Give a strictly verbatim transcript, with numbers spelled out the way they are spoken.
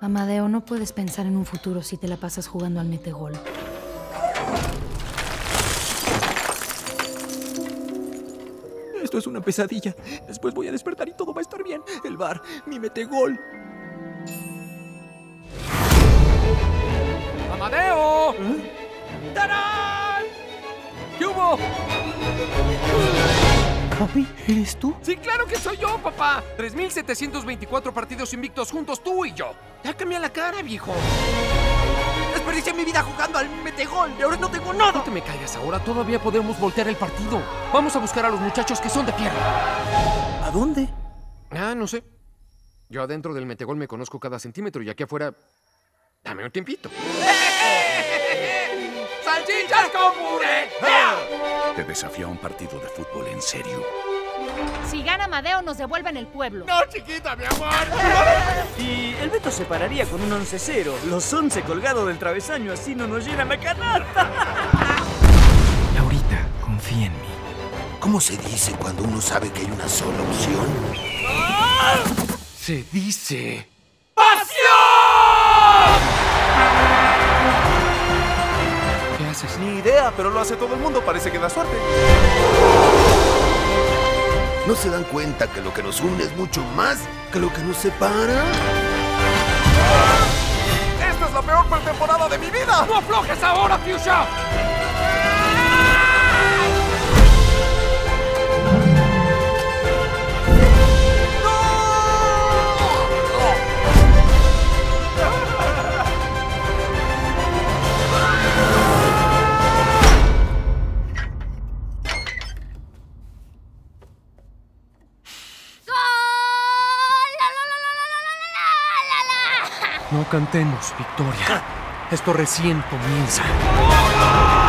Amadeo, no puedes pensar en un futuro si te la pasas jugando al metegol. Esto es una pesadilla. Después voy a despertar y todo va a estar bien. El bar, mi metegol. ¡Amadeo! ¿Eh? ¡Tarán! ¿Qué hubo? ¿Papi? ¿Eres tú? Sí, claro que soy yo, papá. tres mil setecientos veinticuatro partidos invictos juntos, tú y yo. Ya cambié la cara, viejo. Desperdicié mi vida jugando al metegol y ahora no tengo nada. No te me caigas ahora, todavía podemos voltear el partido. Vamos a buscar a los muchachos que son de pierna. ¿A dónde? Ah, no sé. Yo adentro del metegol me conozco cada centímetro y aquí afuera... Dame un tiempito. ¡Salchichas con puré! Te desafío a un partido de fútbol en serio. Si gana Amadeo, nos devuelven el pueblo. ¡No, chiquita, mi amor! Y el Beto se pararía con un once cero. Los once colgados del travesaño, así no nos llenan la canasta. Laurita, confía en mí. ¿Cómo se dice cuando uno sabe que hay una sola opción? Se dice... ¿Qué haces? Ni idea, pero lo hace todo el mundo. Parece que da suerte. ¿No se dan cuenta que lo que nos une es mucho más que lo que nos separa? ¡Esta es la peor pretemporada de mi vida! ¡No aflojes ahora, Fuchsia! No cantemos, Victoria. Esto recién comienza.